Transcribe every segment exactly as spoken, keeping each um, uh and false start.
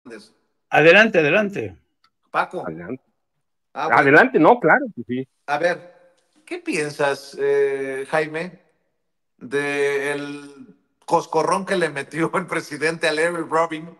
Adelante, adelante. Paco. Adelante. Ah, bueno. Adelante, no, claro que sí. A ver, ¿qué piensas, eh, Jaime, del coscorrón que le metió el presidente a Larry Rubin,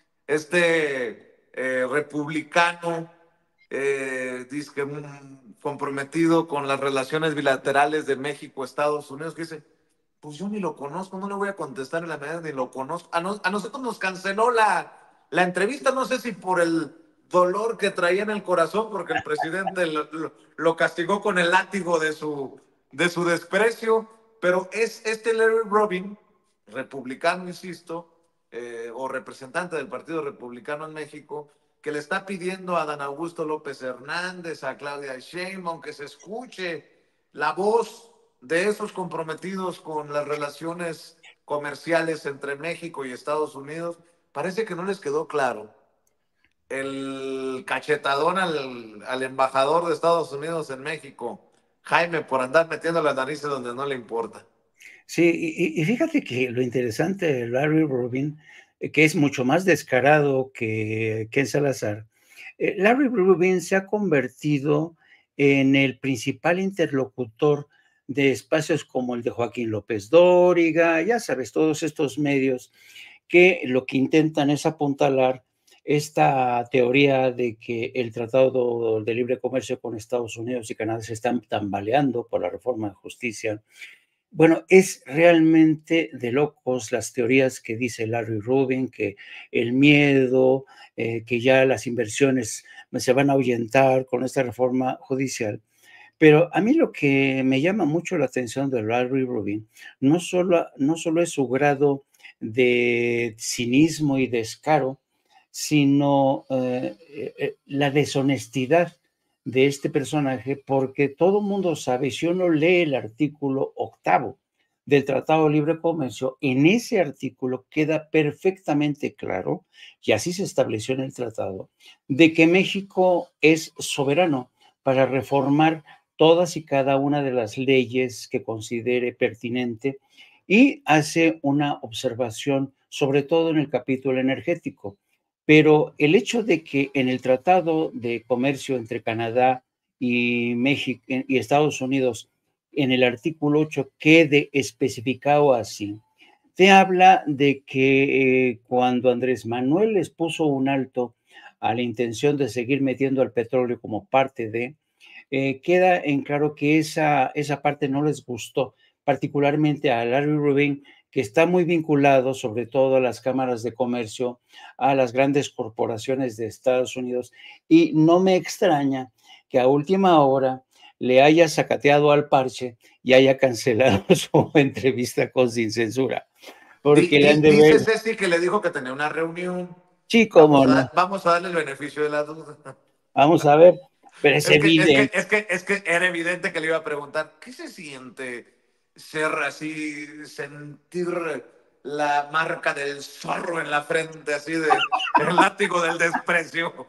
este eh, republicano, eh, dizque un comprometido con las relaciones bilaterales de México, Estados Unidos, que dice, pues yo ni lo conozco, no le voy a contestar en la medida ni lo conozco. A, no- a nosotros nos canceló la, la entrevista, no sé si por el dolor que traía en el corazón, porque el presidente lo, lo- lo castigó con el látigo de su, de su desprecio, pero es este Larry Rubin, republicano, insisto, eh, o representante del Partido Republicano en México, que le está pidiendo a Dan Augusto López Hernández, a Claudia Sheinbaum, que se escuche la voz de esos comprometidos con las relaciones comerciales entre México y Estados Unidos. Parece que no les quedó claro el cachetadón al, al embajador de Estados Unidos en México, Jaime, por andar metiendo las narices donde no le importa. Sí, y, y fíjate que lo interesante de Larry Rubin, eh, que es mucho más descarado que Ken Salazar, eh, Larry Rubin se ha convertido en el principal interlocutor de espacios como el de Joaquín López Dóriga, ya sabes, todos estos medios que lo que intentan es apuntalar esta teoría de que el Tratado de Libre Comercio con Estados Unidos y Canadá se están tambaleando por la reforma de justicia. Bueno, es realmente de locos las teorías que dice Larry Rubin, que el miedo, eh, que ya las inversiones se van a ahuyentar con esta reforma judicial. Pero a mí lo que me llama mucho la atención de Larry Rubin no solo, no solo es su grado de cinismo y descaro, sino eh, eh, la deshonestidad de este personaje, porque todo el mundo sabe, si uno lee el artículo octavo del Tratado de Libre Comercio, en ese artículo queda perfectamente claro, y así se estableció en el tratado, de que México es soberano para reformar todas y cada una de las leyes que considere pertinente y hace una observación, sobre todo en el capítulo energético. Pero el hecho de que en el Tratado de Comercio entre Canadá y México y Estados Unidos, en el artículo ocho, quede especificado así, te habla de que eh, cuando Andrés Manuel les puso un alto a la intención de seguir metiendo al petróleo como parte de, eh, queda en claro que esa, esa parte no les gustó, particularmente a Larry Rubin, que está muy vinculado sobre todo a las cámaras de comercio, a las grandes corporaciones de Estados Unidos, y no me extraña que a última hora le haya sacateado al parche y haya cancelado su entrevista con Sin Censura, Di- porque le han di- de dice ver, Ceci que le dijo que tenía una reunión. sí, Vamos cómo no, a, vamos a darle el beneficio de la duda. vamos a ver, pero es Es que, es que, evidente. es que, es que era evidente que le iba a preguntar, ¿qué se siente ser así, sentir la marca del zorro en la frente, así de el látigo del desprecio?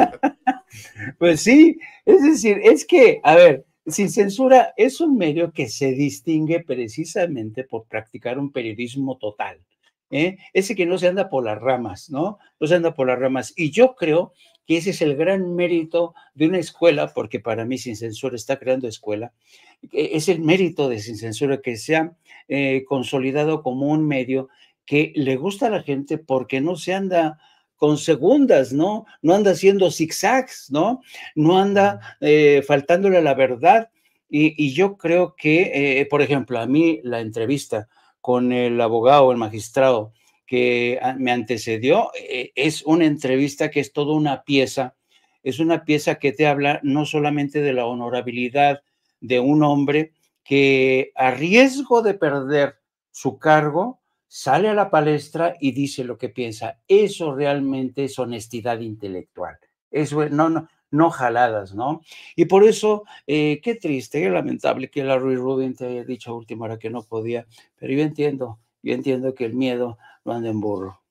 Pues sí, es decir, es que, a ver, Sin Censura es un medio que se distingue precisamente por practicar un periodismo total, ¿eh? Ese que no se anda por las ramas, ¿no? No se anda por las ramas. Y yo creo que ese es el gran mérito de una escuela, porque para mí Sin Censura está creando escuela, es el mérito de Sin Censura que se ha eh, consolidado como un medio que le gusta a la gente porque no se anda con segundas, ¿no? No anda haciendo zigzags, ¿no? No anda eh, faltándole a la verdad. Y, y yo creo que, eh, por ejemplo, a mí la entrevista con el abogado, el magistrado que me antecedió, eh, es una entrevista que es toda una pieza, es una pieza que te habla no solamente de la honorabilidad de un hombre que a riesgo de perder su cargo, sale a la palestra y dice lo que piensa. Eso realmente es honestidad intelectual. Eso no, no, no jaladas, ¿no? Y por eso, eh, qué triste, qué lamentable que Larry Rubin te haya dicho a última hora que no podía, pero yo entiendo, yo entiendo que el miedo no anda en burro.